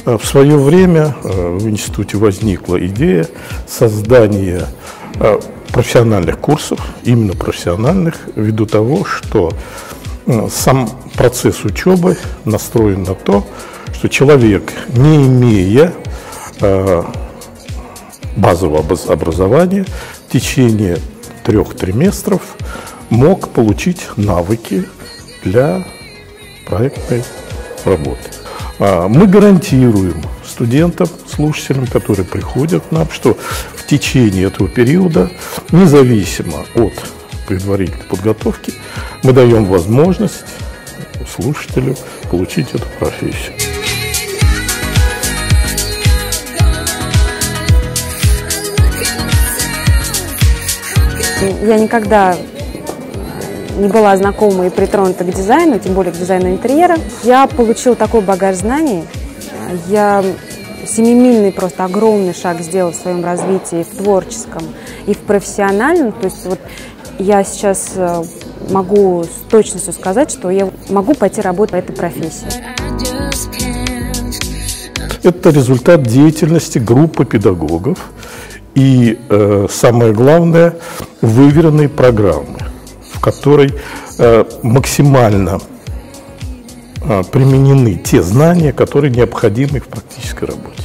В свое время в институте возникла идея создания профессиональных курсов, именно профессиональных, ввиду того, что сам процесс учебы настроен на то, что человек, не имея базового образования, в течение 3 триместров мог получить навыки для проектной работы. Мы гарантируем студентам, слушателям, которые приходят к нам, что в течение этого периода, независимо от предварительной подготовки, мы даем возможность слушателю получить эту профессию. Я никогда не была знакома и притронута к дизайну, тем более к дизайну интерьера. Я получила такой багаж знаний. Я семимильный, просто огромный шаг сделала в своем развитии, в творческом и в профессиональном. То есть вот я сейчас могу с точностью сказать, что я могу пойти работать по этой профессии. Это результат деятельности группы педагогов и, самое главное, выверенной программы, в которой максимально применены те знания, которые необходимы в практической работе.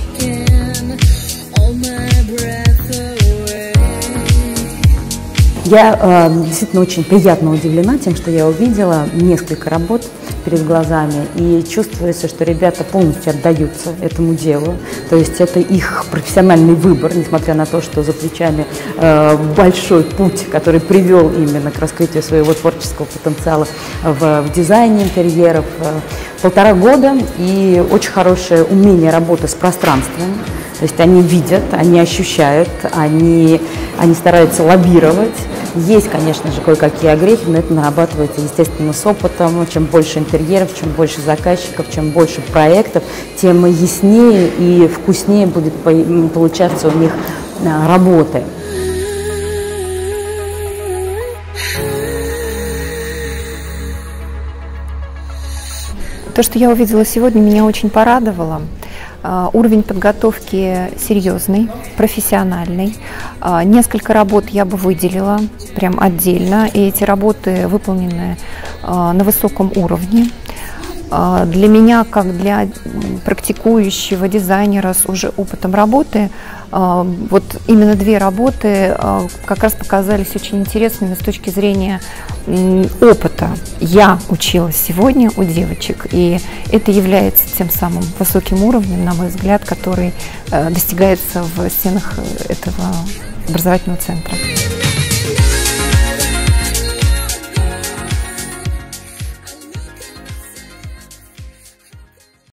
Я действительно очень приятно удивлена тем, что я увидела несколько работ перед глазами, и чувствуется, что ребята полностью отдаются этому делу. То есть это их профессиональный выбор, несмотря на то, что за плечами большой путь, который привел именно к раскрытию своего творческого потенциала в дизайне интерьеров. 1,5 года и очень хорошее умение работы с пространством. То есть они видят, они ощущают, они стараются лоббировать. Есть, конечно же, кое-какие огрехи, но это нарабатывается, естественно, с опытом. Чем больше интерьеров, чем больше заказчиков, чем больше проектов, тем яснее и вкуснее будет получаться у них работы. То, что я увидела сегодня, меня очень порадовало. Уровень подготовки серьезный, профессиональный. Несколько работ я бы выделила прям отдельно, и эти работы выполнены на высоком уровне. Для меня, как для практикующего дизайнера с уже опытом работы, вот именно 2 работы как раз показались очень интересными с точки зрения опыта. Я училась сегодня у девочек, и это является тем самым высоким уровнем, на мой взгляд, который достигается в стенах этого образовательного центра.